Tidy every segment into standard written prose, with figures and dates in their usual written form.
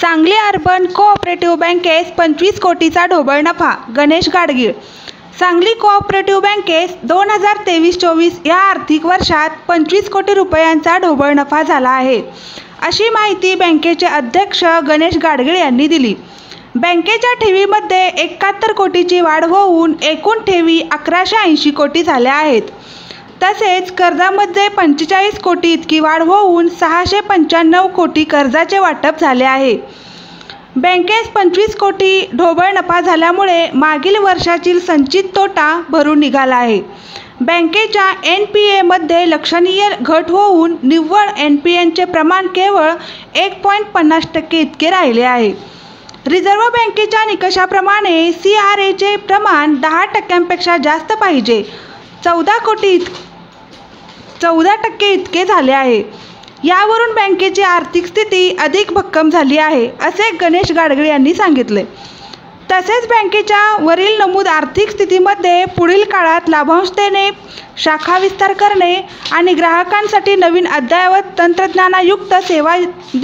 Sangli urban cooperative बँकेस 25 कोटीचा ढोबळ नफा. गणेश गाडगीळ. सांगली कोऑपरेटिव्ह बँकेस 2023-24 या आर्थिक वर्षात 25 कोटी रुपयांचा ढोबळ नफा झाला आहे, अशी माहिती बँकेचे अध्यक्ष गणेश गाडगीळ यांनी दिली. बँकेच्या ठेवीमध्ये 71 कोटीची वाढ होऊन एकूण ठेवी 1180 कोटी झाल्या आहेत. तसेच कर्जामध्ये 45 कोटी इतकी वाढ होऊन 695 कोटी कर्जाचे वाटप झाले आहे. बँकेस 25 कोटी ढोबळ नफा झाल्यामुळे मागील वर्षातील संचित तोटा भरून निघाला आहे. बँकेच्या NPA मध्ये लक्षणीय घट होऊन निव्वळ NPAचे प्रमाण केवळ 1.50% इतके राहिले आहे. रिझर्व्ह बँकेच्या निकषाप्रमाणे CRAचे प्रमाण 10% जास्त पाहिजे, 14% इतके झाले आहे. यावरून बँकेची आर्थिक स्थिती अधिक भक्कम झाली आहे, असे गणेश गाडगीळ यांनी सांगितले. तसेच बँकेच्या वरील नमूद आर्थिक स्थितीमध्ये पुढील काळात लाभांश देणे, शाखा विस्तार करणे आणि ग्राहकांसाठी नवीन अद्ययावत तंत्रज्ञानयुक्त सेवा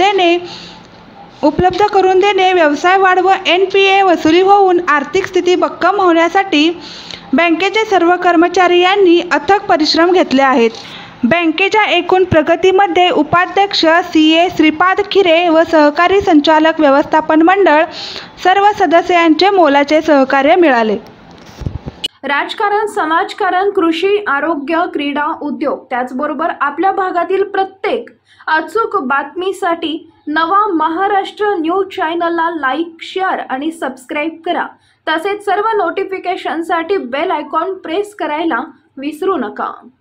उपलब्ध करून देणे, व्यवसाय वाढ व NPA वसुली होऊन आर्थिक स्थिती भक्कम होण्यासाठी बँकेचे सर्व कर्मचारी यांनी अथक परिश्रम घेतले आहेत. बँकेच्या एकूण प्रगतीमध्ये उपाध्यक्ष CA श्रीपाद खिरे व सहकारी संचालक व्यवस्थापन मंडळ सर्व सदस्य यांचे मोलाचे सहकार्य मिळाले. राजकारण, समाजकारण, कृषी, आरोग्य, क्रीडा, उद्योग त्याचबरोबर आपल्या भागातील प्रत्येक अचूक बातमीसाठी नवा महाराष्ट्र न्यूज चॅनलला लाईक, शेअर आणि सबस्क्राईब करा. तसेच सर्व नोटिफिकेशनसाठी बेल आयकॉन प्रेस करायला विसरू नका.